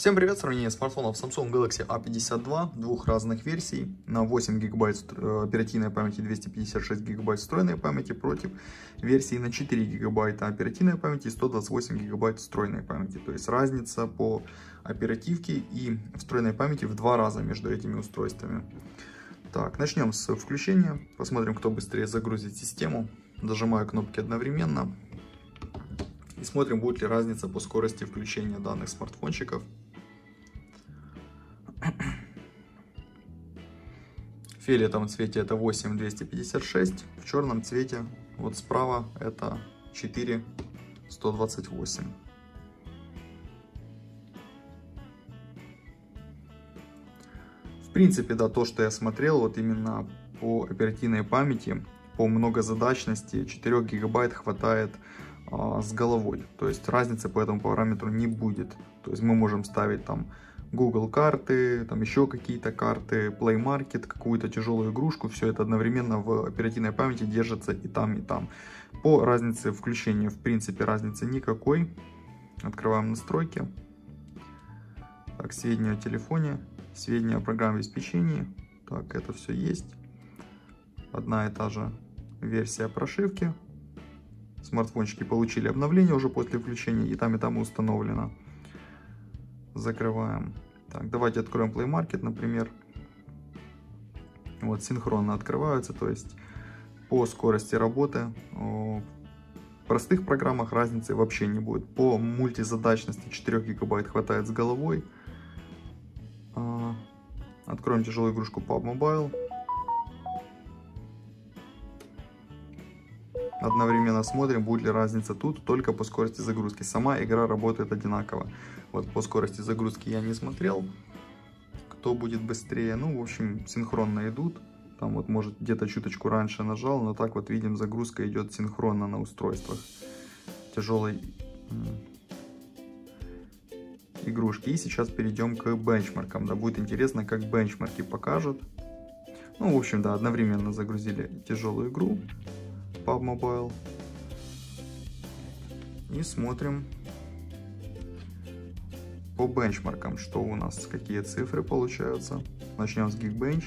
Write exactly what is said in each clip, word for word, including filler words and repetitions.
Всем привет! Сравнение смартфонов Samsung Galaxy A пятьдесят два, двух разных версий, на восемь гигабайт оперативной памяти, двести пятьдесят шесть гигабайт встроенной памяти против версии на четыре гигабайта оперативной памяти и сто двадцать восемь гигабайт встроенной памяти. То есть разница по оперативке и встроенной памяти в два раза между этими устройствами. Так, начнем с включения. Посмотрим, кто быстрее загрузит систему. Зажимаю кнопки одновременно. И смотрим, будет ли разница по скорости включения данных смартфончиков. В фиолетовом цвете это восемь двести пятьдесят шесть, в черном цвете вот справа это четыре сто двадцать восемь. В принципе, да, то, что я смотрел, вот именно по оперативной памяти, по многозадачности, четыре гигабайт хватает а, с головой. То есть разницы по этому параметру не будет. То есть мы можем ставить там Google карты, там еще какие-то карты, Play Market, какую-то тяжелую игрушку, все это одновременно в оперативной памяти держится и там, и там. По разнице включения, в принципе, разницы никакой. Открываем настройки. Так, сведения о телефоне, сведения о программном обеспечении. Так, это все есть. Одна и та же версия прошивки. Смартфончики получили обновление уже после включения, и там, и там установлено. Закрываем. Так, давайте откроем Play Market, например. Вот, синхронно открываются, то есть по скорости работы в простых программах разницы вообще не будет. По мультизадачности четыре гигабайт хватает с головой. Откроем тяжелую игрушку пабг Mobile. Одновременно смотрим, будет ли разница тут только по скорости загрузки. Сама игра работает одинаково. Вот по скорости загрузки я не смотрел, кто будет быстрее. Ну, в общем, синхронно идут. Там вот, может, где-то чуточку раньше нажал, но так вот видим, загрузка идет синхронно на устройствах тяжелой игрушки. И сейчас перейдем к бенчмаркам. Да, будет интересно, как бенчмарки покажут. Ну, в общем, да, одновременно загрузили тяжелую игру пабг Mobile. И смотрим по бенчмаркам, что у нас, какие цифры получаются. Начнем с Geekbench.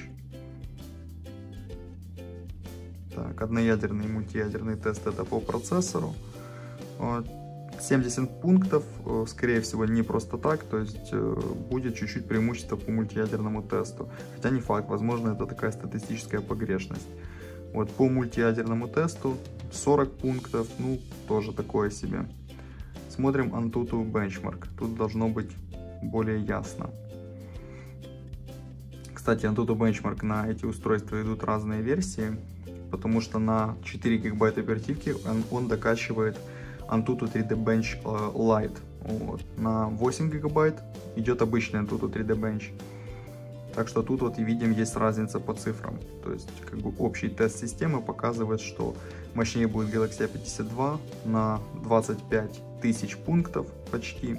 Так, одноядерный и мультиядерный тест это по процессору. семьдесят пунктов, скорее всего, не просто так, то есть будет чуть-чуть преимущество по мультиядерному тесту. Хотя не факт, возможно, это такая статистическая погрешность. Вот по мультиядерному тесту сорок пунктов, ну, тоже такое себе. Смотрим Antutu Benchmark. Тут должно быть более ясно. Кстати, Antutu Benchmark на эти устройства идут разные версии, потому что на четыре гигабайта оперативки он, он докачивает Antutu три дэ Bench Lite. Вот. На восемь гигабайт идет обычный Antutu три дэ Bench. Так что тут вот и видим, есть разница по цифрам. То есть как бы общий тест системы показывает, что мощнее будет Galaxy A пятьдесят два на двадцать пять тысяч пунктов почти.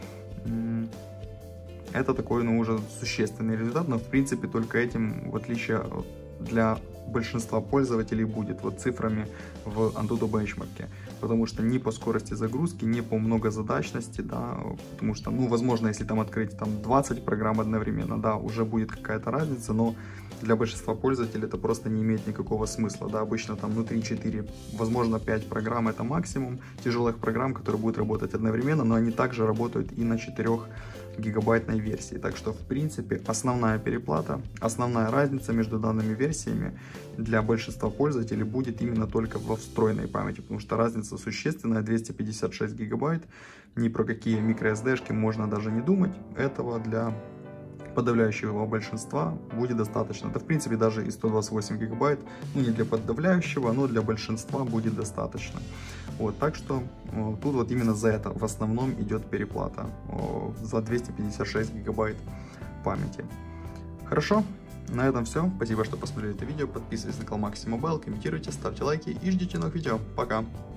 Это такой, ну, уже существенный результат, но в принципе только этим, в отличие для большинства пользователей, будет вот цифрами в Antutu Benchmark. Потому что ни по скорости загрузки, ни по многозадачности, да, потому что, ну, возможно, если там открыть там двадцать программ одновременно, да, уже будет какая-то разница, но для большинства пользователей это просто не имеет никакого смысла, да, обычно там внутри четыре, возможно, пять программ это максимум тяжелых программ, которые будут работать одновременно, но они также работают и на четырёх гигабайтной версии. Так что, в принципе, основная переплата, основная разница между данными версиями для большинства пользователей будет именно только во встроенной памяти, потому что разница существенная, двести пятьдесят шесть гигабайт, ни про какие microSD-шки можно даже не думать, этого для подавляющего большинства будет достаточно. Да, в принципе, даже и сто двадцать восемь гигабайт, ну, не для подавляющего, но для большинства будет достаточно. Вот, так что о, тут вот именно за это в основном идет переплата, о, за двести пятьдесят шесть гигабайт памяти. Хорошо, на этом все. Спасибо, что посмотрели это видео. Подписывайтесь на канал Maxi Mobile, комментируйте, ставьте лайки и ждите новых видео. Пока!